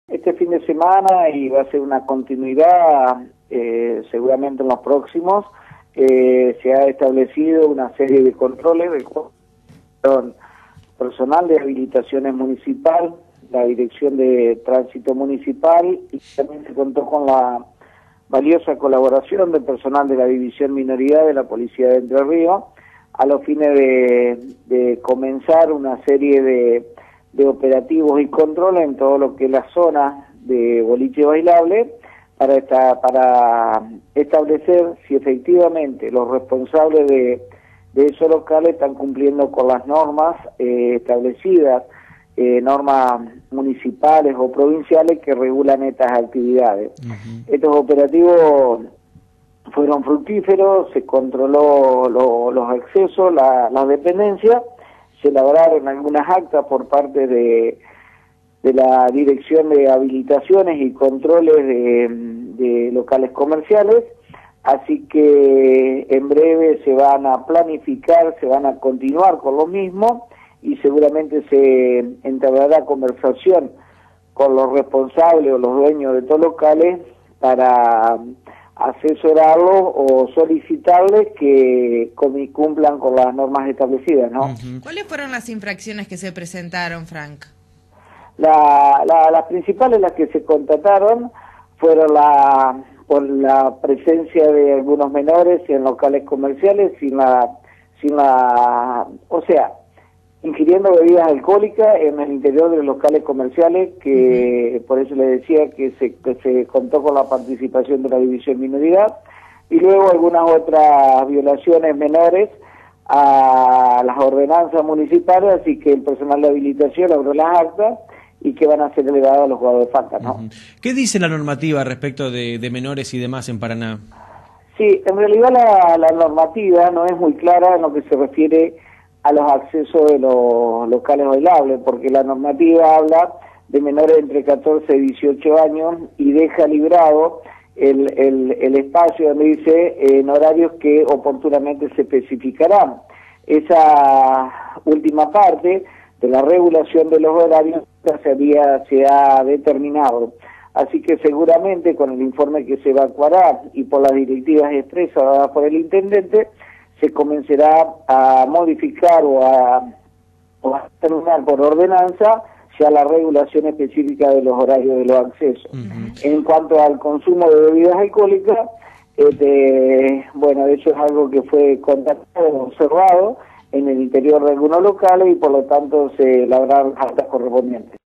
Este fin de semana, y va a ser una continuidad seguramente en los próximos, se ha establecido una serie de controles con personal de habilitaciones municipal, la Dirección de Tránsito Municipal, y también se contó con la valiosa colaboración del personal de la División Minoridad de la Policía de Entre Ríos, a los fines de comenzar una serie de operativos y controles en todo lo que es la zona de boliche bailable, para establecer si efectivamente los responsables de esos locales están cumpliendo con las normas establecidas, normas municipales o provinciales que regulan estas actividades. Estos operativos fueron fructíferos, se controló los accesos, las dependencias, se elaboraron algunas actas por parte de la Dirección de Habilitaciones y Controles de locales comerciales, así que en breve se van a planificar, se van a continuar con lo mismo y seguramente se entablará conversación con los responsables o los dueños de estos locales para asesorarlos o solicitarles que cumplan con las normas establecidas, ¿no? ¿Cuáles fueron las infracciones que se presentaron, Frank? Las principales, las que se constataron, fueron por la presencia de algunos menores en locales comerciales o sea, ingiriendo bebidas alcohólicas en el interior de los locales comerciales, que por eso le decía que se contó con la participación de la División Minoridad, y luego algunas otras violaciones menores a las ordenanzas municipales, así que el personal de habilitación abrió las actas y que van a ser elevadas a los juzgados de falta, ¿no? ¿Qué dice la normativa respecto de menores y demás en Paraná? Sí, en realidad la normativa no es muy clara en lo que se refiere a los accesos de los locales bailables, porque la normativa habla de menores entre 14 y 18 años y deja librado el espacio donde dice en horarios que oportunamente se especificarán. Esa última parte de la regulación de los horarios se ha determinado. Así que seguramente con el informe que se evacuará y por las directivas expresas dadas por el intendente, se comenzará a modificar o a terminar por ordenanza ya la regulación específica de los horarios de los accesos. En cuanto al consumo de bebidas alcohólicas, bueno, eso es algo que fue constatado, observado en el interior de algunos locales y por lo tanto se elaboraron actas correspondientes.